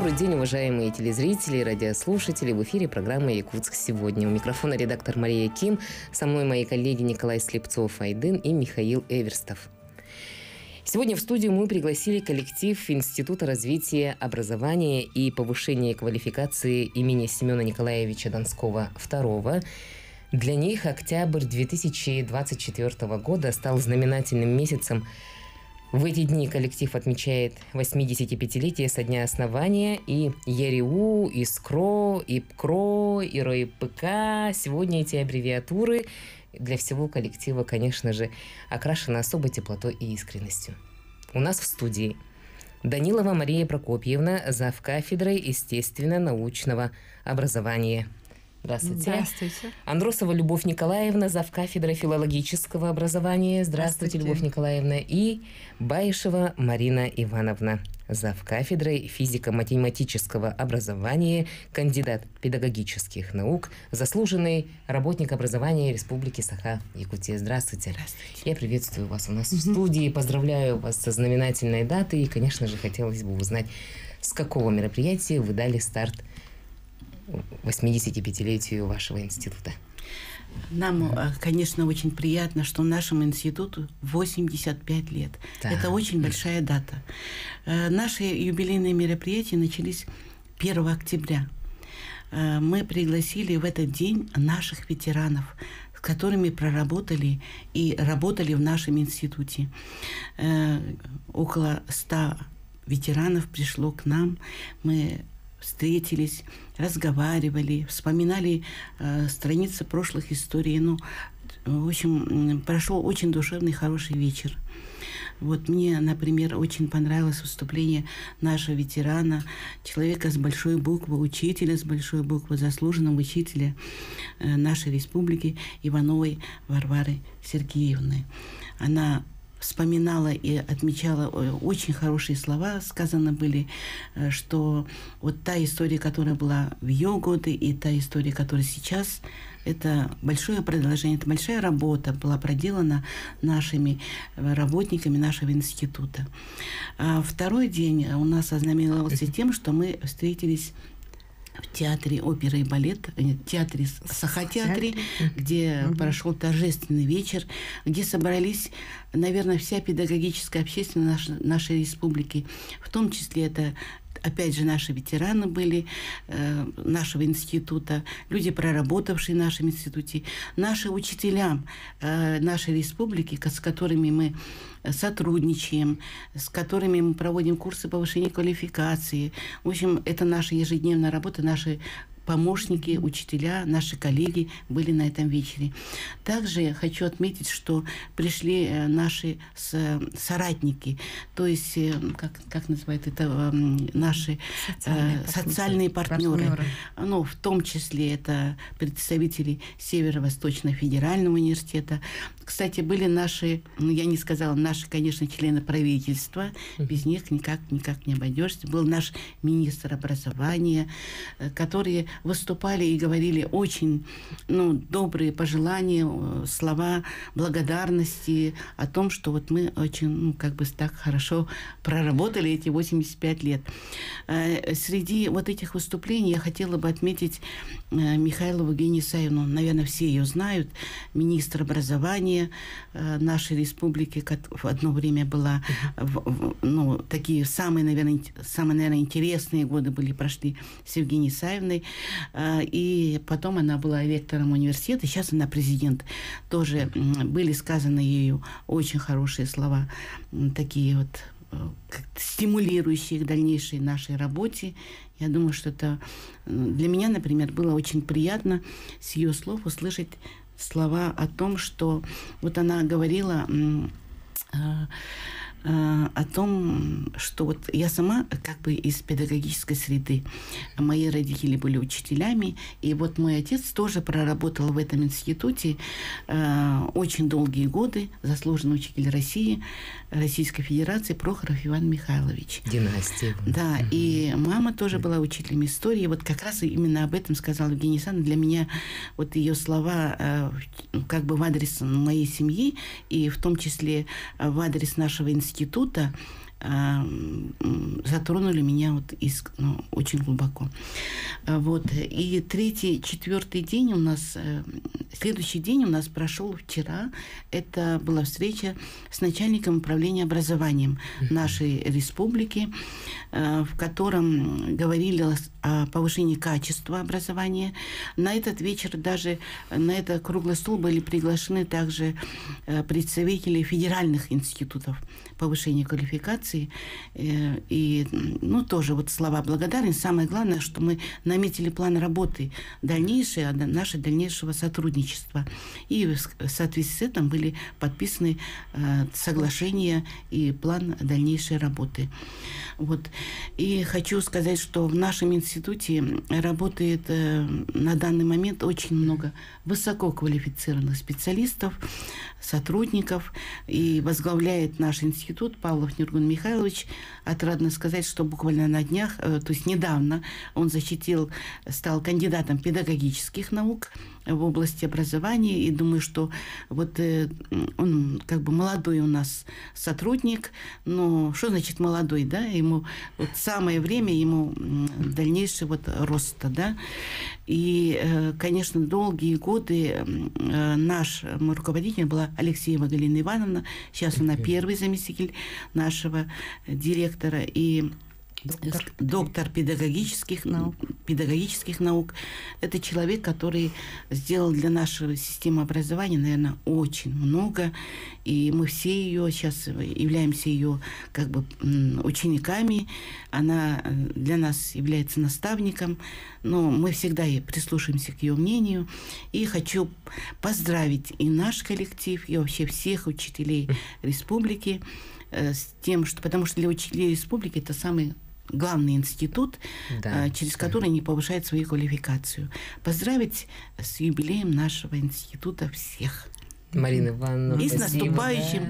Добрый день, уважаемые телезрители и радиослушатели. В эфире программа «Якутск сегодня». У микрофона редактор Мария Ким. Со мной мои коллеги Николай Слепцов-Айдын и Михаил Эверстов. Сегодня в студию мы пригласили коллектив Института развития образования и повышения квалификации имени Семена Николаевича Донского II. Для них октябрь 2024 года стал знаменательным месяцем. В эти дни коллектив отмечает 85-летие со дня основания, и ЕРИУ, и СКРО, и ПКРО, и РОИПК. Сегодня эти аббревиатуры для всего коллектива, конечно же, окрашены особой теплотой и искренностью. У нас в студии Данилова Мария Прокопьевна, завкафедрой естественно-научного образования. Здравствуйте. Здравствуйте. Андросова Любовь Николаевна, завкафедрой филологического образования. Здравствуйте, Любовь Николаевна. И Баишева Марина Ивановна, завкафедрой физико-математического образования, кандидат педагогических наук, заслуженный работник образования Республики Саха-Якутия. Здравствуйте. Здравствуйте. Я приветствую вас у нас в студии, поздравляю вас со знаменательной датой. И, конечно же, хотелось бы узнать, с какого мероприятия вы дали старт 85-летию вашего института. Нам, конечно, очень приятно, что нашему институту 85 лет. Да. Это очень большая дата. Наши юбилейные мероприятия начались 1 октября. Мы пригласили в этот день наших ветеранов, с которыми проработали и работали в нашем институте. Около 100 ветеранов пришло к нам. Мы встретились, разговаривали, вспоминали страницы прошлых историй. Ну, в общем, прошел очень душевный, хороший вечер. Вот мне, например, очень понравилось выступление нашего ветерана, человека с большой буквы, учителя с большой буквы, заслуженного учителя нашей республики Ивановой Варвары Сергеевны. Она вспоминала и отмечала очень хорошие слова, сказаны были, что вот та история, которая была в ее годы, и та история, которая сейчас, это большое продолжение, это большая работа была проделана нашими работниками нашего института. А второй день у нас ознаменовался тем, что мы встретились в театре оперы и балета, театре Саха-театре, где прошел торжественный вечер, где собрались, наверное, вся педагогическая общественность нашей республики. В том числе это, опять же, наши ветераны были нашего института, люди, проработавшие в нашем институте, наши учителя нашей республики, с которыми мы сотрудничаем, с которыми мы проводим курсы повышения квалификации. В общем, это наша ежедневная работа, наши помощники, учителя, наши коллеги были на этом вечере. Также я хочу отметить, что пришли наши соратники, то есть, как называют это, наши социальные партнеры. Ну, в том числе это представители Северо-Восточного федерального университета. Кстати, были наши, ну, я не сказала, наши, конечно, члены правительства, без них никак не обойдешься. Был наш министр образования, которые выступали и говорили очень, ну, добрые пожелания, слова благодарности о том, что вот мы очень, ну, как бы так хорошо проработали эти 85 лет. Среди вот этих выступлений я хотела бы отметить Михайлову Евгению Исаевну. Наверное, все ее знают. Министр образования нашей республики, в одно время была, ну, такие самые, наверное, интересные годы прошли с Евгенией Исаевной. И потом она была ректором университета, сейчас она президент. Тоже были сказаны ею очень хорошие слова, такие вот стимулирующие к дальнейшей нашей работе. Я думаю, что это для меня, например, было очень приятно с ее слов услышать слова о том, что вот она говорила о том, что вот я сама как бы из педагогической среды. Мои родители были учителями, и вот мой отец тоже проработал в этом институте очень долгие годы, заслуженный учитель России, Российской Федерации Прохоров Иван Михайлович. Династия. Да, и мама тоже была учителем истории. Вот как раз именно об этом сказала Евгения Александровна. Для меня вот ее слова как бы в адрес моей семьи, и в том числе в адрес нашего института, затронули меня вот очень глубоко. Вот. И следующий день у нас прошел вчера. Это была встреча с начальником управления образованием нашей республики, в котором говорили о повышении качества образования. На этот вечер даже на этот круглый стол были приглашены также представители федеральных институтов повышения квалификации. И тоже вот слова благодарности. Самое главное, что мы наметили план работы нашего дальнейшего сотрудничества. И в соответствии с этим были подписаны соглашения и план дальнейшей работы. Вот. И хочу сказать, что в нашем институте работает на данный момент очень много высококвалифицированных специалистов, сотрудников. И возглавляет наш институт Павлов Нургун Михайлович. Отрадно сказать, что буквально на днях, то есть недавно, он стал кандидатом педагогических наук в области образования. И думаю, что вот он как бы молодой у нас сотрудник. Но что значит молодой, да? Ему вот самое время ему дальнейшего вот роста, да? И, конечно, долгие годы нашим руководителем была Алексеева Галина Ивановна. Сейчас она первый заместитель нашего директора и доктор педагогических наук. Это человек, который сделал для нашей системы образования, наверное, очень много. И мы все сейчас являемся ее как бы учениками. Она для нас является наставником. Но мы всегда прислушаемся к ее мнению. И хочу поздравить и наш коллектив, и вообще всех учителей республики с тем, что... Потому что для учителей республики это самый главный институт, через который они повышают свою квалификацию. Поздравить с юбилеем нашего института всех. Марина Ивановна, и с наступающим,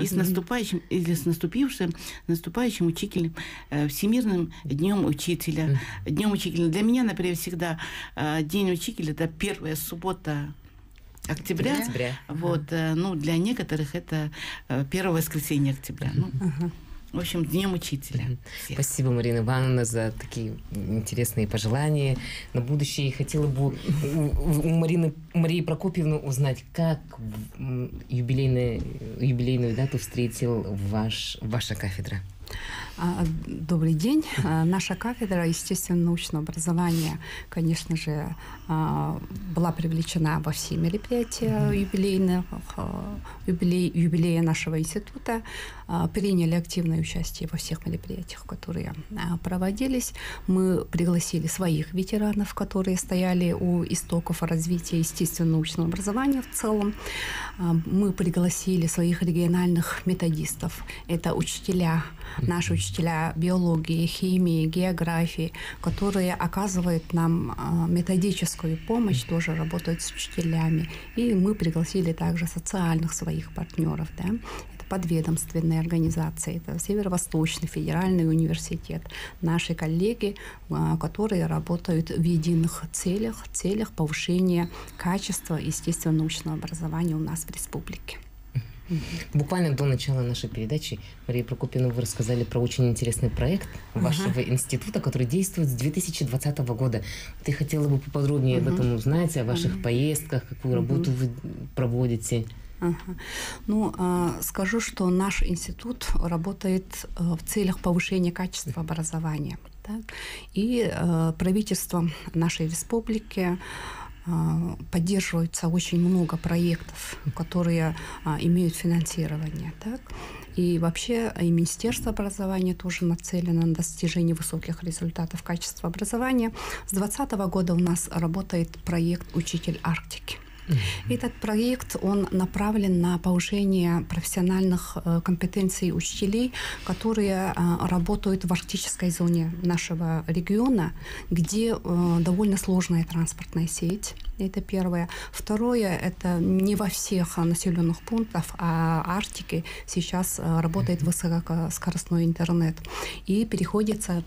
и с наступающим учителем, Всемирным днем учителя. Днем учителя. Для меня, например, всегда День учителя — это первая суббота октября. Вот, для некоторых это первое воскресенье октября. В общем, Днем учителя. Всех. Спасибо, Марина Ивановна, за такие интересные пожелания на будущее. Хотела бы у Марии Прокопьевны узнать, как юбилейную дату встретил ваша кафедра. Добрый день. Наша кафедра естественно-научного образования, конечно же, была привлечена во все мероприятия юбилея нашего института. Приняли активное участие во всех мероприятиях, которые проводились. Мы пригласили своих ветеранов, которые стояли у истоков развития естественно-научного образования в целом. Мы пригласили своих региональных методистов. Это наши учителя биологии, химии, географии, которые оказывают нам методическую помощь, тоже работают с учителями. И мы пригласили также социальных своих партнеров. Да? Это подведомственные организации, это Северо-Восточный федеральный университет, наши коллеги, которые работают в единых целях повышения качества естественно-научного образования у нас в республике. Буквально до начала нашей передачи, Мария Прокопьевна, вы рассказали про очень интересный проект вашего института, который действует с 2020 года. Ты хотела бы поподробнее об этом узнать, о ваших поездках, какую работу вы проводите? Скажу, что наш институт работает в целях повышения качества образования. Так? И правительство нашей республики поддерживается очень много проектов, которые имеют финансирование. Так? И вообще и Министерство образования тоже нацелено на достижение высоких результатов качества образования. С 2020 года у нас работает проект «Учитель Арктики». Этот проект, он направлен на повышение профессиональных компетенций учителей, которые работают в арктической зоне нашего региона, где довольно сложная транспортная сеть. Это первое. Второе, это не во всех населенных пунктах Арктики сейчас работает высокоскоростной интернет. И приходится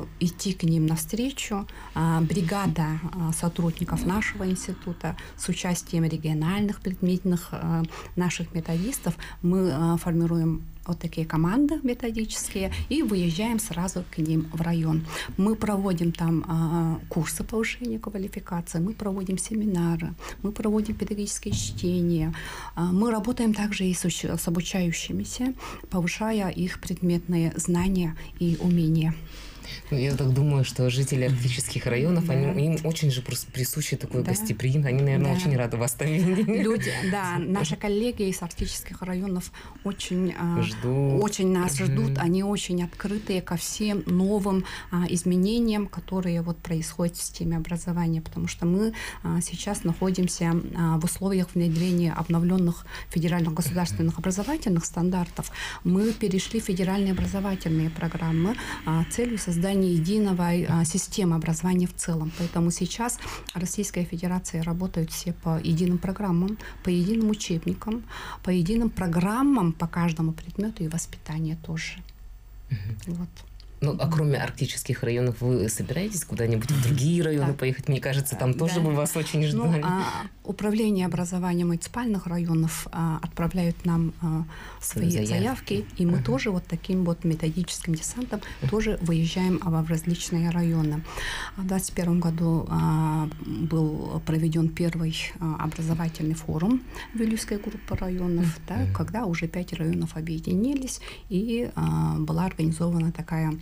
идти к ним навстречу. Бригада сотрудников нашего института с участием участием региональных предметных наших методистов мы формируем вот такие команды методические и выезжаем сразу к ним в район. Мы проводим там курсы повышения квалификации, мы проводим семинары, мы проводим педагогические чтения. Мы работаем также и с обучающимися, повышая их предметные знания и умения. Я так думаю, что жители арктических районов, им очень же просто присуще такое гостеприимство. Они, наверное, очень рады вас там видеть. Люди, наши коллеги из арктических районов очень нас ждут. Они очень открытые ко всем новым изменениям, которые вот происходят в системе образования. Потому что мы сейчас находимся в условиях внедрения обновленных федеральных государственных образовательных стандартов. Мы перешли в федеральные образовательные программы целью создания единого системы образования в целом. Поэтому сейчас Российская Федерация работает все по единым программам, по единым учебникам, по единым программам по каждому предмету и воспитанию тоже. Вот. Ну, а кроме арктических районов, вы собираетесь куда-нибудь в другие районы поехать? Мне кажется, там тоже бы вас очень ждали. Управление образования муниципальных районов отправляют нам свои заявки, и мы тоже вот таким вот методическим десантом тоже выезжаем в различные районы. В 2021 году был проведен первый образовательный форум Вилюйской группы районов, когда уже 5 районов объединились, и была организована такая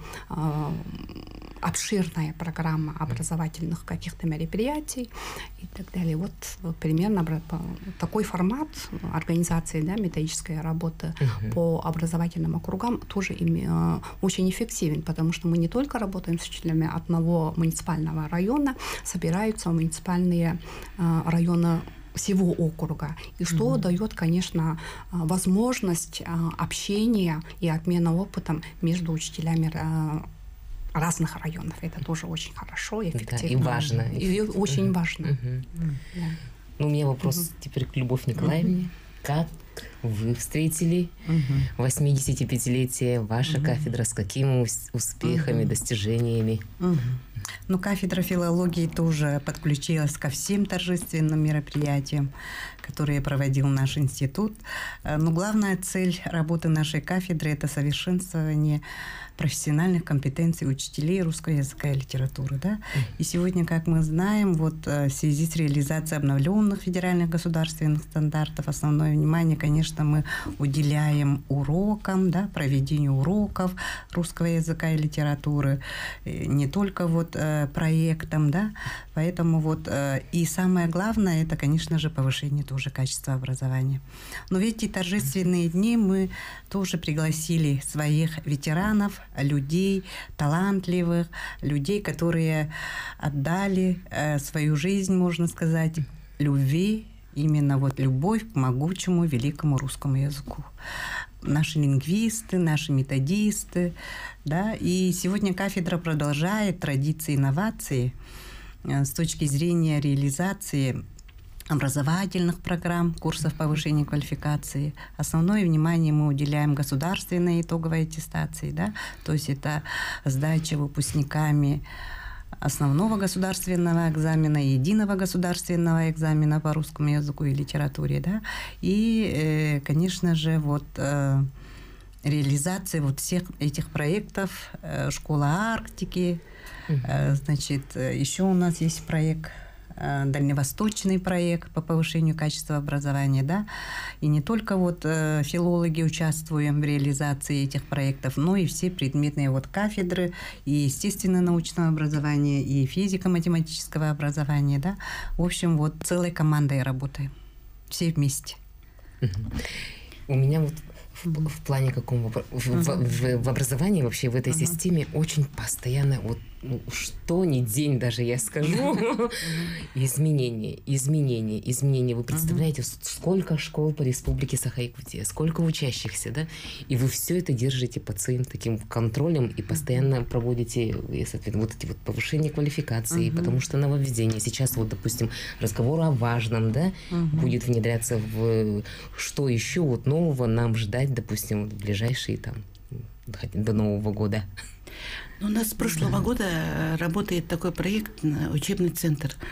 обширная программа образовательных каких-то мероприятий и так далее. Вот примерно такой формат организации, методической работы по образовательным округам тоже очень эффективен, потому что мы не только работаем с учителями одного муниципального района, собираются муниципальные районы всего округа, и что дает, конечно, возможность общения и обмена опытом между учителями разных районов. Это тоже очень хорошо и эффективно. И важно. И очень важно. Ну, у меня вопрос теперь к Любовь Николаевне. Как вы встретили 85-летие ваша кафедра, с какими успехами, достижениями? Ну, кафедра филологии тоже подключилась ко всем торжественным мероприятиям, которые проводил наш институт. Но главная цель работы нашей кафедры – это совершенствование профессиональных компетенций учителей русского языка и литературы. Да? И сегодня, как мы знаем, вот в связи с реализацией обновленных федеральных государственных стандартов, основное внимание, конечно, мы уделяем урокам, проведению уроков русского языка и литературы, не только вот проектам, поэтому вот и самое главное, это, конечно же, повышение тоже качества образования. Но в эти торжественные дни мы тоже пригласили своих ветеранов, людей талантливых, людей, которые отдали свою жизнь, можно сказать, любви, именно вот любовь к могучему, великому русскому языку. Наши лингвисты, наши методисты, и сегодня кафедра продолжает традиции инновации с точки зрения реализации образовательных программ, курсов повышения квалификации. Основное внимание мы уделяем государственной итоговой аттестации, то есть это сдача выпускниками основного государственного экзамена, единого государственного экзамена по русскому языку и литературе, и, конечно же, вот реализация вот всех этих проектов, Школа Арктики, значит, еще у нас есть проект, дальневосточный проект по повышению качества образования, и не только вот филологи участвуем в реализации этих проектов, но и все предметные вот кафедры и естественно-научного образования, и физико-математического образования, в общем, вот целой командой работаем, все вместе. У меня вот в плане каком в образовании вообще в этой системе очень постоянно вот что ни день даже я скажу изменения. Вы представляете, сколько школ по республике Саха-Якутия, сколько учащихся, и вы все это держите под своим таким контролем и постоянно проводите вот эти вот повышения квалификации, потому что нововведение. Сейчас вот, допустим, разговор о важном, будет внедряться в что еще вот нового нам ждать, допустим, в ближайшие до Нового года. У нас с прошлого года работает такой проект «Учебный центр».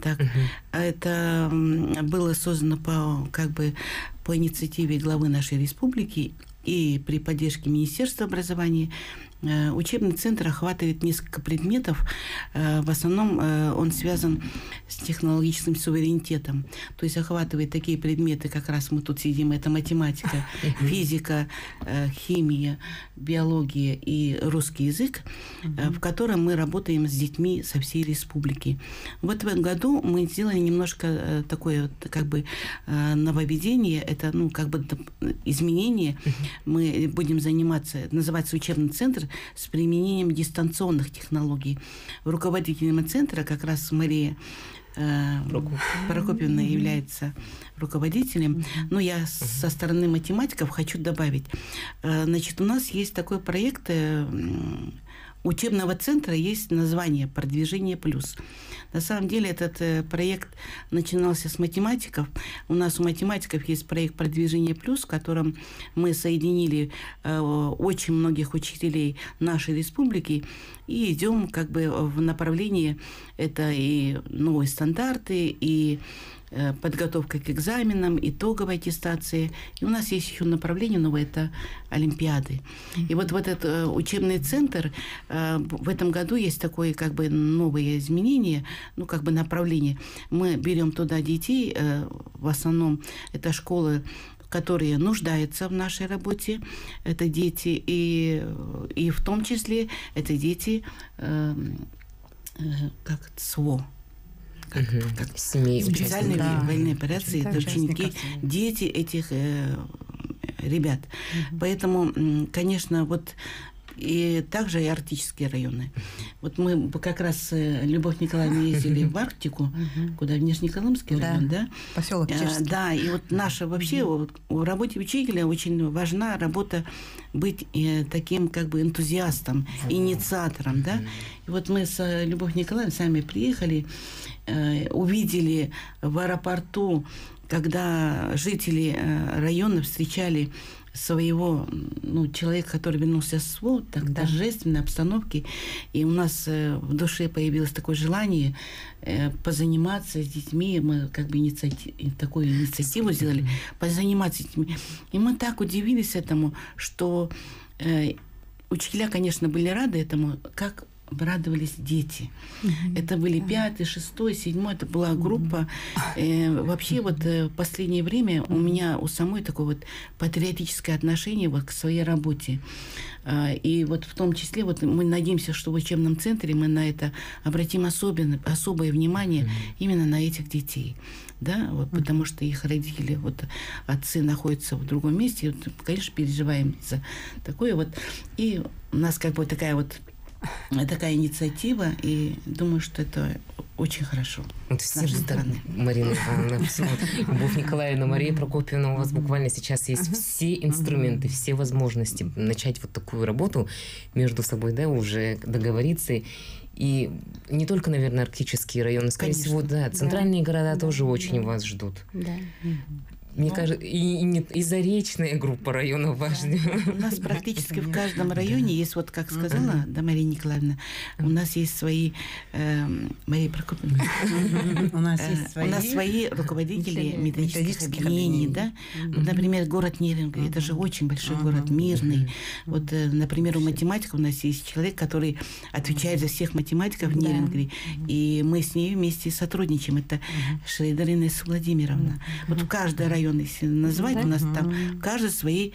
так. Это было создано по инициативе главы нашей республики и при поддержке Министерства образования. Учебный центр охватывает несколько предметов. В основном он связан с технологическим суверенитетом. То есть охватывает такие предметы, как раз мы тут сидим, это математика, физика, химия, биология и русский язык, в котором мы работаем с детьми со всей республики. Вот в этом году мы сделали немножко такое нововведение, это изменение. Мы будем заниматься, называется учебный центр, с применением дистанционных технологий. Руководителем центра как раз Мария Прокопьевна является руководителем. Но я со стороны математиков хочу добавить. Значит, у нас есть такой проект учебного центра, есть название «Продвижение плюс». На самом деле этот проект начинался с математиков. У нас у математиков есть проект «Продвижение плюс», в котором мы соединили очень многих учителей нашей республики и идем в направлении, это и новые стандарты, и подготовка к экзаменам, итоговой аттестации. И у нас есть еще направление новое, это олимпиады. И вот в этот учебный центр в этом году есть такое новое изменение, направление. Мы берем туда детей, в основном это школы, которые нуждаются в нашей работе, это дети, и в том числе это дети СВО. Семей специальные военные операции, это ученики, дети этих ребят. Поэтому, конечно, и также и арктические районы. Вот мы как раз с Любовь Николаевна ездили в Арктику, куда в Нижнеколымский район, да? Поселок Чешский. Да, и наша вообще в работе учителя очень важна работа быть таким энтузиастом, инициатором, да? И вот мы с Любовью Николаевной сами приехали, увидели в аэропорту, когда жители района встречали своего человека, который вернулся с СВО, так торжественной обстановке. И у нас в душе появилось такое желание позаниматься с детьми. Мы такую инициативу сделали, позаниматься с детьми. И мы так удивились этому, что учителя, конечно, были рады этому, как радовались дети. Это были 5-й, 6-й, 7-й, это была группа. Вообще в последнее время у меня у самой такое патриотическое отношение к своей работе. И в том числе мы надеемся, что в учебном центре мы на это обратим особое внимание именно на этих детей. Да, потому что их родители, отцы находятся в другом месте. Конечно, переживаем за такое. И у нас такая инициатива, и думаю, что это очень хорошо. С нашей стороны. Марина Ивановна, Любовь Николаевна, Мария Прокопьевна, у вас буквально сейчас есть все инструменты, все возможности начать такую работу между собой, да, уже договориться. И не только, наверное, арктические районы, скорее всего, центральные города тоже очень вас ждут. Да. Мне кажется, и заречная группа районов важнее. У нас практически в каждом районе есть, как сказала Мария Николаевна, у нас есть свои Мария Прокопьевна. У нас свои руководители методических объединений, да. Например, город Нерюнгри, это же очень большой город, мирный. Например, у математиков у нас есть человек, который отвечает за всех математиков в Нерюнгри, и мы с ней вместе сотрудничаем. Это Шрейдер Инесса Владимировна. В каждый район, если назвать, у нас там каждый свои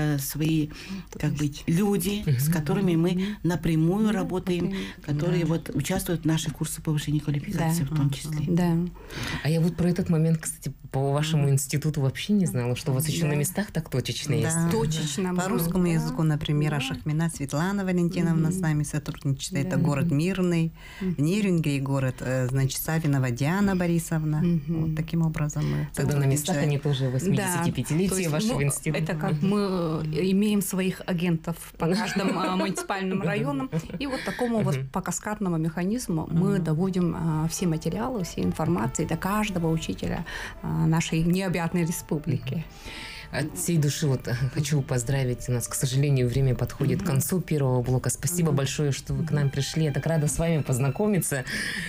люди, с которыми мы напрямую работаем, которые участвуют в наших курсах повышения квалификации в том числе. Да. А я про этот момент, кстати, по вашему институту вообще не знала, что у вас еще на местах так точечно есть. Точечно. По русскому языку, например, Ашахмина Светлана Валентиновна с нами сотрудничает. Это город Мирный. В Нерюнгри город, Савинова Диана Борисовна. Таким образом мы Тогда на местах они тоже 85-летие вашего института. Это как мы имеем своих агентов по каждым муниципальным районам. И такому по каскадному механизму мы доводим все материалы, все информации до каждого учителя нашей необъятной республики. От всей души вот хочу поздравить. У нас, к сожалению, время подходит к концу первого блока. Спасибо большое, что вы к нам пришли. Я так рада с вами познакомиться.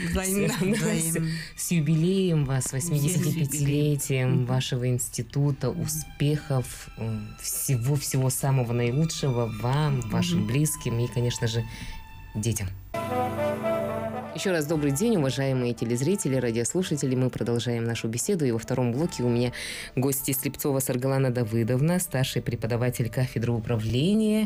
С юбилеем вас, 85-летием вашего института, успехов, всего-всего самого наилучшего вам, вашим близким и, конечно же, детям. Еще раз добрый день, уважаемые телезрители, радиослушатели. Мы продолжаем нашу беседу. И во втором блоке у меня гости Слепцова Саргалана Давыдовна, старший преподаватель кафедры управления,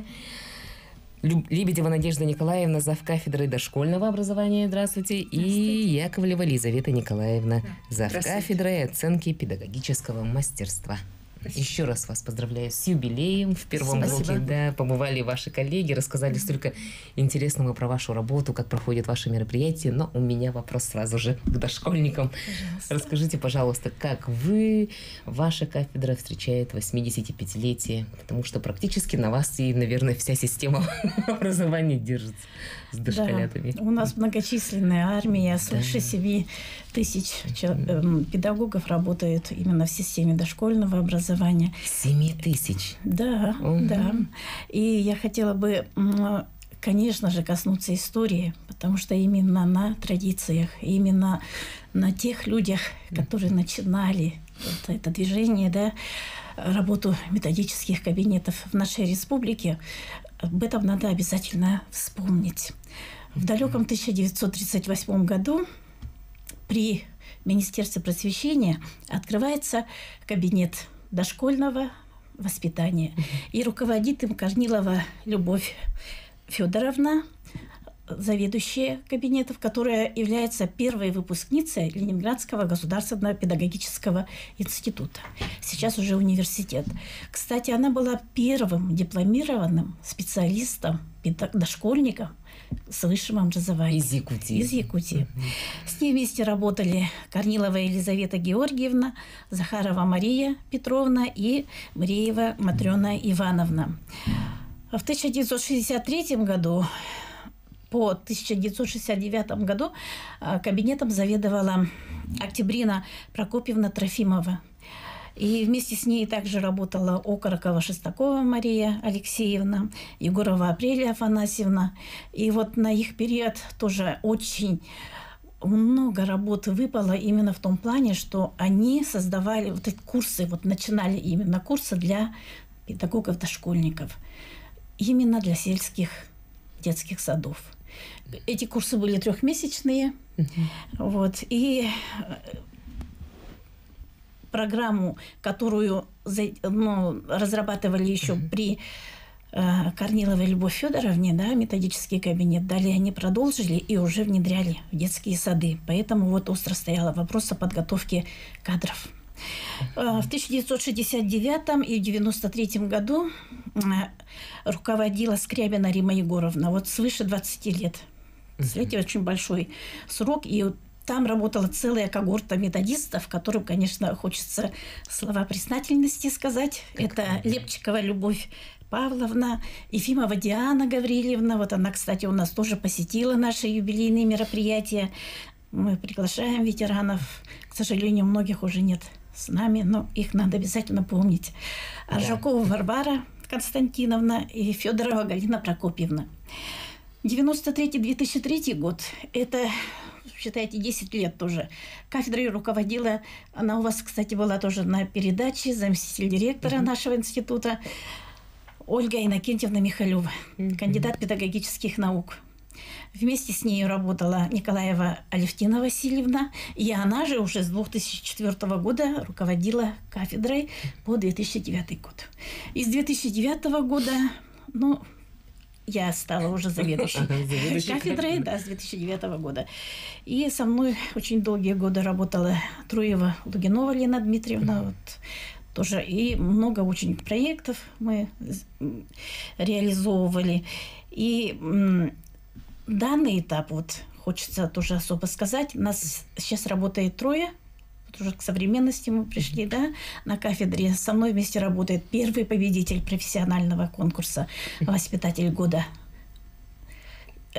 Лебедева Надежда Николаевна, завкафедрой дошкольного образования. Здравствуйте. И Яковлева Лизавета Николаевна, завкафедрой оценки педагогического мастерства. Еще раз вас поздравляю с юбилеем. В первом блоке, да, побывали ваши коллеги, рассказали столько интересного про вашу работу, как проходят ваши мероприятия. Но у меня вопрос сразу же к дошкольникам. Пожалуйста. Расскажите, пожалуйста, как ваша кафедра встречает 85-летие? Потому что практически на вас и, наверное, вся система образования держится с дошколятами. Да, у нас многочисленная армия, свыше 7 тысяч педагогов работает именно в системе дошкольного образования. 7 тысяч? Да, да. И я хотела бы, конечно же, коснуться истории, потому что именно на традициях, именно на тех людях, которые начинали это движение, да, работу методических кабинетов в нашей республике, об этом надо обязательно вспомнить. В далеком 1938 году при Министерстве просвещения открывается кабинет дошкольного воспитания. И руководит им Корнилова Любовь Федоровна, заведующая кабинетом, которая является первой выпускницей Ленинградского государственного педагогического института. Сейчас уже университет. Кстати, она была первым дипломированным специалистом, дошкольником с высшим образованием. Из Якутии. Из Якутии. С ней вместе работали Корнилова Елизавета Георгиевна, Захарова Мария Петровна и Мреева Матрена Ивановна. В 1963 году по 1969 году кабинетом заведовала Октябрина Прокопьевна Трофимова. И вместе с ней также работала Окорокова-Шестакова Мария Алексеевна, Егорова Апрелия Афанасьевна. И вот на их период тоже очень много работы выпало именно в том плане, что они создавали вот эти курсы, вот начинали именно курсы для педагогов-дошкольников, именно для сельских детских садов. Эти курсы были 3-месячные. Вот, и программу, которую разрабатывали еще при Корниловой Любовь Федоровне, да, методический кабинет, далее они продолжили и уже внедряли в детские сады. Поэтому вот остро стоял вопрос о подготовке кадров. В 1969 и 1993 году руководила Скрябина Римма Егоровна, вот свыше 20 лет. Знаете, очень большой срок, и там работала целая когорта методистов, которым, конечно, хочется слова признательности сказать. Это Лепчикова Любовь Павловна, Ефимова Диана Гаврильевна. Вот она, кстати, у нас тоже посетила наши юбилейные мероприятия. Мы приглашаем ветеранов. К сожалению, многих уже нет с нами, но их надо обязательно помнить. Аржакова Варвара Константиновна и Федорова Галина Прокопьевна. 1993-2003 год – это, считайте, 10 лет тоже. Кафедрой руководила, она у вас, кстати, была тоже на передаче, заместитель директора нашего института, Ольга Иннокентьевна Михалева, кандидат педагогических наук. Вместе с ней работала Николаева Алевтина Васильевна, и она же уже с 2004 года руководила кафедрой по 2009 год. И с 2009 года, я стала уже заведующей кафедрой, да, с 2009 года. И со мной очень долгие годы работала Труева Лугинова Лена Дмитриевна, вот, тоже, и много очень проектов мы реализовывали. И данный этап, вот, хочется тоже особо сказать, у нас сейчас работает 3, вот уже к современности мы пришли, да, на кафедре. Со мной вместе работает первый победитель профессионального конкурса «Воспитатель года»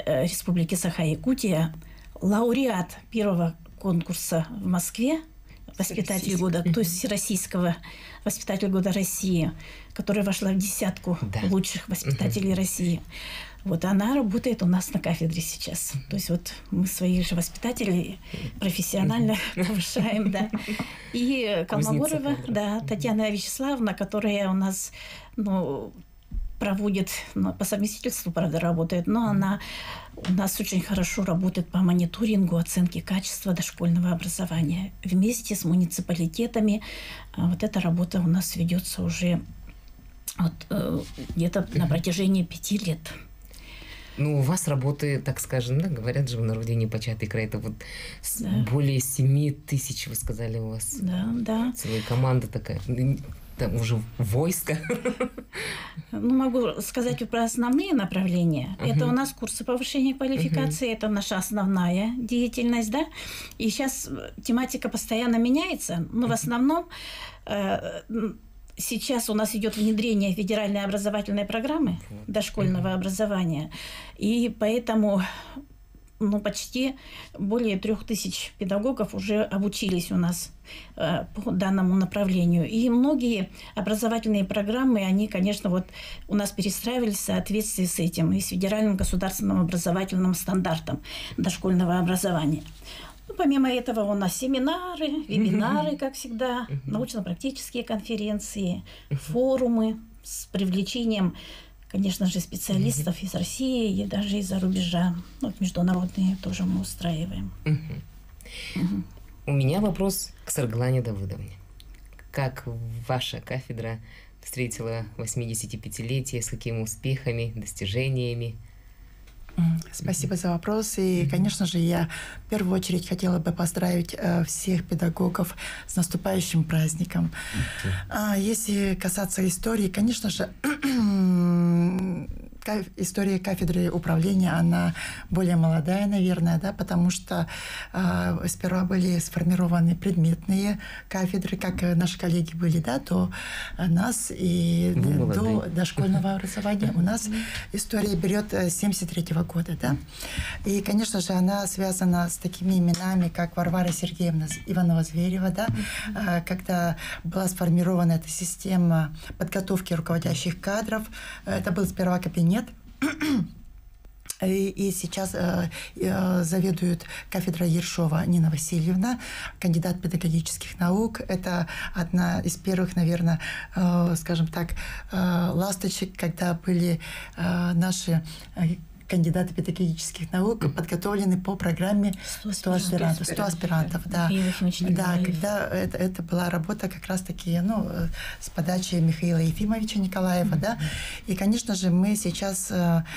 Республики Саха-Якутия, лауреат первого конкурса в Москве, воспитатель года, то есть Всероссийского воспитателя года России, которая вошла в десятку лучших воспитателей России. Вот она работает у нас на кафедре сейчас. То есть вот мы своих же воспитателей профессионально повышаем, да. И Колмогорова, да, Татьяна Вячеславовна, которая у нас, проводит, по совместительству, правда, работает, но она у нас очень хорошо работает по мониторингу, оценке качества дошкольного образования. Вместе с муниципалитетами вот эта работа у нас ведется уже где-то на протяжении 5 лет. У вас работы, так скажем, говорят же в народе непочатый край. Это вот более 7 тысяч, вы сказали, у вас. Да. Целая команда такая. Там уже войско. Могу сказать про основные направления. Это у нас курсы повышения квалификации, это наша основная деятельность, да. И сейчас тематика постоянно меняется, но в основном сейчас у нас идет внедрение федеральной образовательной программы дошкольного образования, и поэтому почти более 3000 педагогов уже обучились у нас по данному направлению. И многие образовательные программы, они, конечно, у нас перестраивались в соответствии с этим и с федеральным государственным образовательным стандартом дошкольного образования. Помимо этого у нас семинары, вебинары, как всегда, научно-практические конференции, форумы с привлечением, конечно же, специалистов из России и даже из-за рубежа. Международные тоже мы устраиваем. У меня вопрос к Сарглане Давыдовне. Как ваша кафедра встретила 85-летие, с какими успехами, достижениями? Спасибо за вопрос. И, конечно же, я в первую очередь хотела бы поздравить всех педагогов с наступающим праздником. Если касаться истории, конечно же, история кафедры управления, она более молодая, наверное, да, потому что сперва были сформированы предметные кафедры, как наши коллеги были, да, до нас и до дошкольного образования. У нас история берет 1973 года, да. И, конечно же, она связана с такими именами, как Варвара Сергеевна Иванова-Зверева, да, когда была сформирована эта система подготовки руководящих кадров. Это был сперва кабинет. И сейчас заведует кафедрой Ершова Нина Васильевна, кандидат педагогических наук. Это одна из первых, наверное, скажем так, ласточек, когда были наши кандидаты педагогических наук подготовлены по программе 100 аспирантов. Да, когда это была работа как раз-таки с подачи Михаила Ефимовича Николаева. Да? И, конечно же, мы сейчас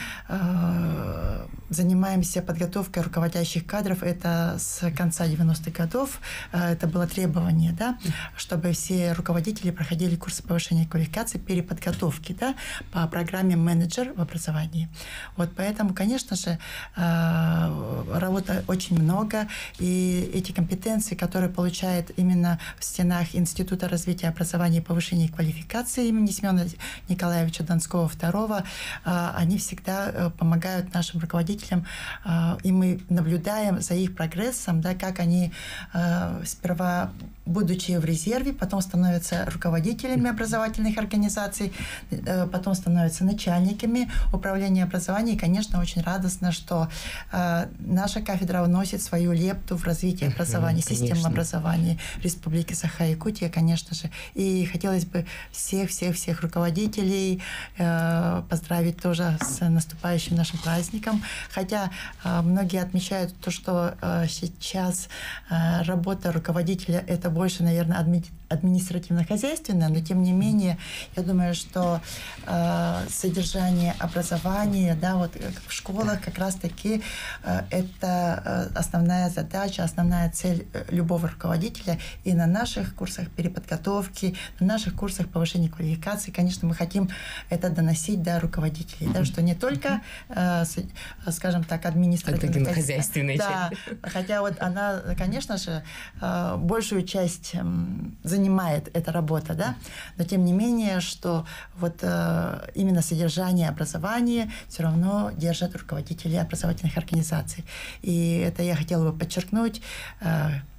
занимаемся подготовкой руководящих кадров. Это с конца 90-х годов. Это было требование, да, чтобы все руководители проходили курсы повышения квалификации, переподготовки, да, по программе «Менеджер в образовании». Вот поэтому, конечно же, работы очень много, и эти компетенции, которые получают именно в стенах Института развития образования и повышения квалификации имени Семена Николаевича Донского II, они всегда помогают нашим руководителям, и мы наблюдаем за их прогрессом, да, как они сперва, будучи в резерве, потом становятся руководителями образовательных организаций, потом становятся начальниками управления образованием. И, конечно, очень радостно, что наша кафедра вносит свою лепту в развитие образования, системы образования Республики Саха-Якутия, конечно же. И хотелось бы всех руководителей поздравить тоже с наступающим нашим праздником. Хотя многие отмечают то, что сейчас работа руководителя – это больше, наверное, административно-хозяйственная, но тем не менее, я думаю, что содержание образования, да, вот в школах как раз-таки это основная задача, основная цель любого руководителя. И на наших курсах переподготовки, на наших курсах повышения квалификации, конечно, мы хотим это доносить до руководителей, да, что не только, скажем так, административно-хозяйственная часть. Да, хотя вот она, конечно же, большую часть занимает эта работа, да, но тем не менее, что вот именно содержание образования все равно держат руководители образовательных организаций. И это я хотела бы подчеркнуть.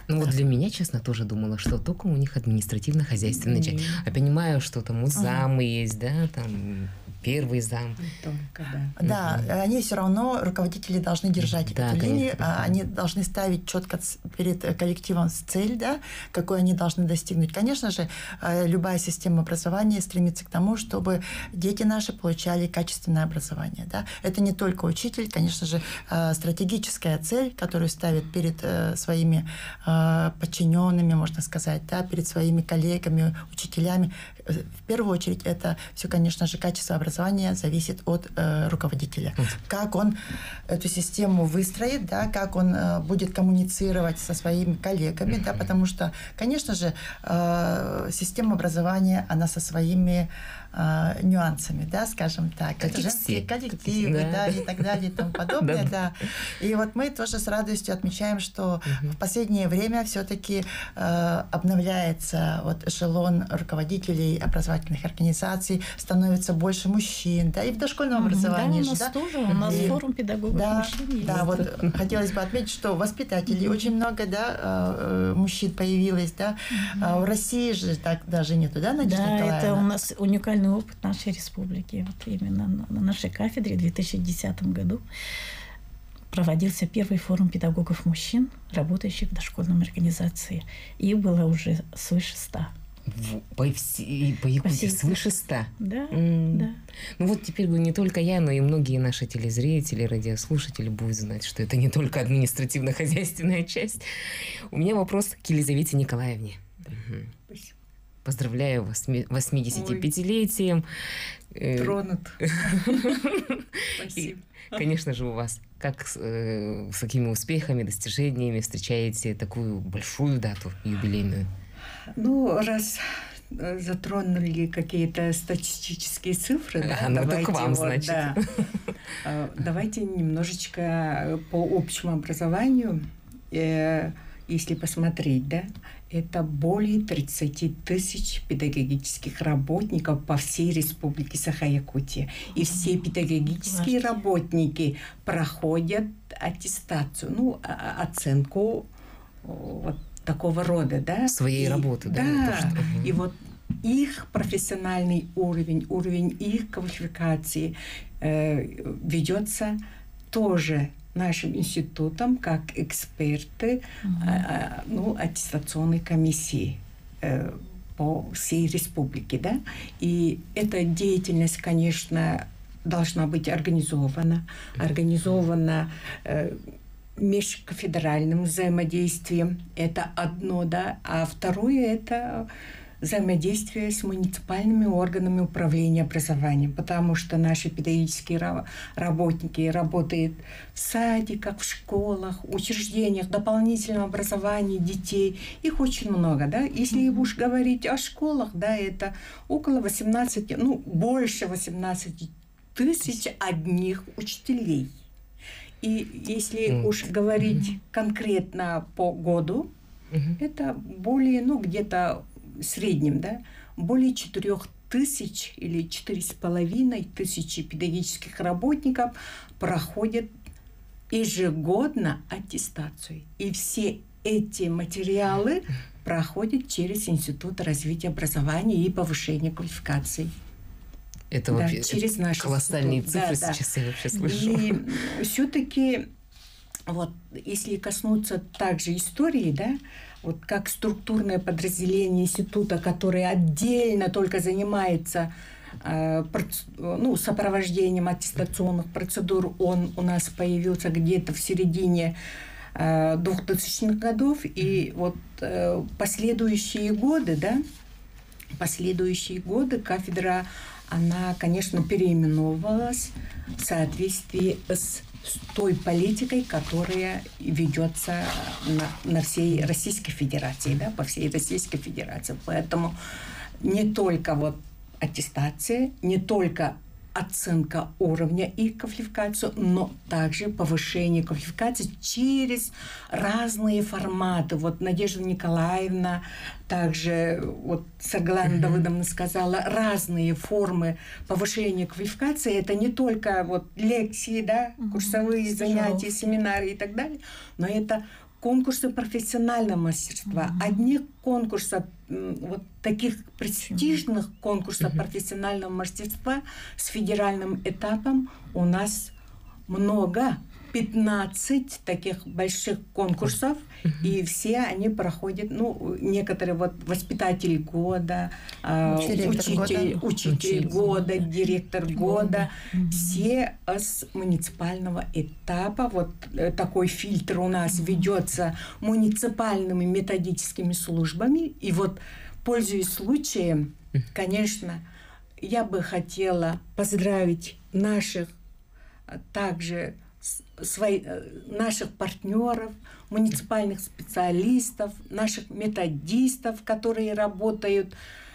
Ну вот для меня, честно, тоже думала, что только у них административно-хозяйственная часть. А понимаю, что там замы есть, да, там первый зам. Только, Да, они все равно, руководители должны держать эту линию, они должны ставить четко перед коллективом цель, да, какой они должны достигнуть. Конечно же, любая система образования стремится к тому, чтобы дети наши получали качественное образование. Да. Это не только учитель, конечно же, стратегическая цель, которую ставит перед своими подчиненными, можно сказать, да, перед своими коллегами, учителями. В первую очередь это все, конечно же, качество образования зависит от руководителя. Как он эту систему выстроит, да, как он будет коммуницировать со своими коллегами, да, потому что, конечно же, система образования, она со своими нюансами, да, скажем так. Как это женские коллективы, да, и так далее, и тому подобное, да. И вот мы тоже с радостью отмечаем, что в последнее время все-таки обновляется вот эшелон руководителей образовательных организаций, становится больше мужчин, да, и в дошкольном образовании. Да, у нас тоже, у нас форум педагогов мужчин есть. Да, вот хотелось бы отметить, что воспитателей очень много, да, мужчин появилось, да. В России же так даже нету, да, Надежда Николаевна? Да, это у нас уникальный опыт нашей республики. Вот именно на нашей кафедре в 2010 году проводился первый форум педагогов мужчин, работающих в дошкольной организации. Их было уже свыше 100. По Якутии свыше 100? Да, да. Ну вот теперь не только я, но и многие наши телезрители, радиослушатели будут знать, что это не только административно-хозяйственная часть. У меня вопрос к Елизавете Николаевне. Спасибо. Поздравляю вас с 85-летием. Тронут. Спасибо. Конечно же, у вас как с какими успехами, достижениями встречаете такую большую дату юбилейную? Ну, раз затронули какие-то статистические цифры, да, давайте, к вам, значит. Да, давайте немножечко по общему образованию, если посмотреть, да, это более 30 тысяч педагогических работников по всей Республике Саха-Якутия. И все педагогические работники проходят аттестацию, ну, оценку вот такого рода, да. Своей работы, да? Да, и вот их профессиональный уровень, уровень их квалификации ведется тоже нашим институтом как эксперты аттестационной комиссии по всей республике, да. И эта деятельность, конечно, должна быть организована межкафедральным взаимодействием. Это одно, да. А второе – это взаимодействие с муниципальными органами управления образованием, потому что наши педагогические работники работают в садиках, в школах, учреждениях дополнительного образования детей. Их очень много, да. Если уж говорить о школах, да, это около 18, ну, больше 18 тысяч одних учителей. И если уж говорить конкретно по году, это более, ну, где-то в среднем, да, более 4 тысяч или 4,5 тысячи педагогических работников проходят ежегодно аттестацию. И все эти материалы проходят через Институт развития образования и повышения квалификации. Это да, вообще через наш колоссальные цифры, да, сейчас я вообще слышу. И все-таки, вот, если коснуться также истории, да, вот как структурное подразделение института, которое отдельно только занимается сопровождением аттестационных процедур, он у нас появился где-то в середине 2000-х годов, и вот последующие годы кафедра, она, конечно, переименовывалась в соответствии с той политикой, которая ведется на всей Российской Федерации, да, по всей Российской Федерации. Поэтому не только вот аттестация, не только оценка уровня их квалификации, но также повышение квалификации через разные форматы. Вот Надежда Николаевна, также вот Саргалана Давыдовна сказала, разные формы повышения квалификации. Это не только вот лекции, да, курсовые занятия, семинары и так далее, но это конкурсы профессионального мастерства. Одних конкурсов, вот таких престижных конкурсов профессионального мастерства с федеральным этапом у нас много. 15 таких больших конкурсов, и все они проходят, ну, некоторые вот воспитатель года, учитель года, директор года, все с муниципального этапа. Вот такой фильтр у нас ведется муниципальными методическими службами. И вот, пользуясь случаем, конечно, я бы хотела поздравить наших также наших партнеров, муниципальных специалистов, наших методистов, которые работают,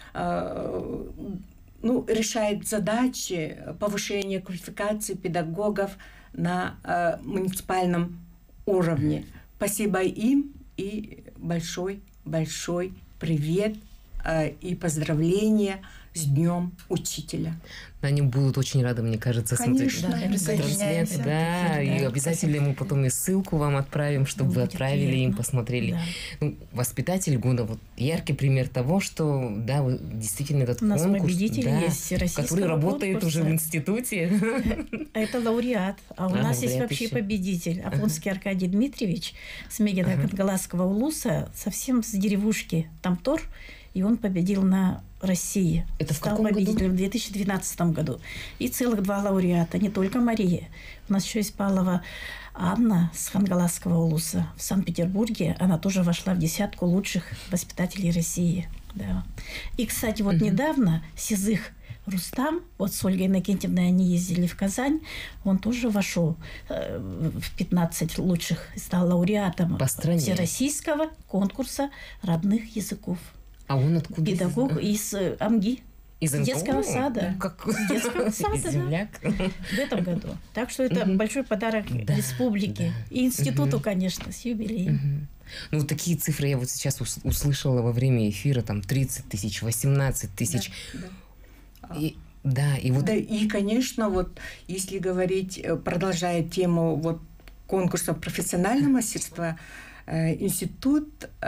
решают задачи повышения квалификации педагогов на муниципальном уровне. Спасибо им и большой привет и поздравления с Днем Учителя. Они будут очень рады, мне кажется, конечно, смотреть трансляцию. Да, и обязательно мы потом и ссылку вам отправим, чтобы вы отправили им, посмотрели. Да. Ну, воспитатель года, вот яркий пример того, что, да, действительно этот конкурс, у нас победитель есть всероссийского который работает конкурса. уже в институте. Это лауреат. А у нас есть вообще еще победитель. Афонский Аркадий Дмитриевич с Мегино-Катгаласского улуса, совсем с деревушки Тамтор, и он победил на России. Это стал в каком победителем году? В 2012 году. И целых 2 лауреата, не только Мария. У нас еще есть Павлова Анна с Хангаласского улуса в Санкт-Петербурге. Она тоже вошла в 10 лучших воспитателей России. Да. И, кстати, вот недавно Сизых Рустам, вот с Ольгой Иннокентьевной они ездили в Казань, он тоже вошел в 15 лучших и стал лауреатом По стране. Всероссийского конкурса родных языков. А он откуда? Педагог из Амги. Из детского сада. Как? С детского сада, Из земляк. В этом году. Так что это большой подарок республике. И институту, конечно, с юбилеем. Ну, вот такие цифры я вот сейчас услышала во время эфира, там 30 тысяч, 18 тысяч. И вот... Да, и, конечно, вот если говорить, продолжая тему вот конкурса профессионального мастерства, институт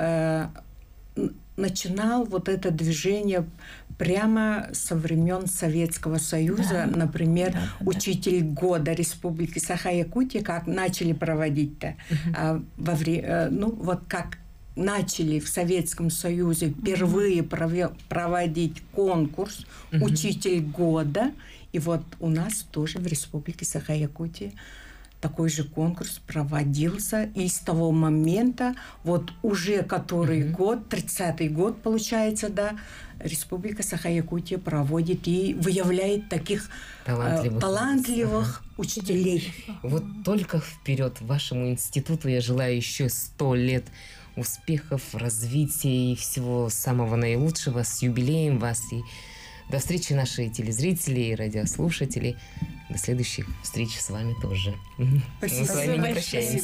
начинал вот это движение прямо со времен Советского Союза. Например, учитель года Республики Саха-Якутия, как начали проводить-то, вот как начали в Советском Союзе впервые проводить конкурс «Учитель года». И вот у нас тоже в Республике Саха-Якутия такой же конкурс проводился. И с того момента, вот уже который год, 30-й год, получается, да, Республика Саха-Якутия проводит и выявляет таких талантливых учителей. Вот только вперед вашему институту я желаю еще 100 лет успехов, развития и всего самого наилучшего. С юбилеем вас. И до встречи, наши телезрители и радиослушатели. До следующих встреч с вами тоже. Спасибо. Мы с вами не прощаемся.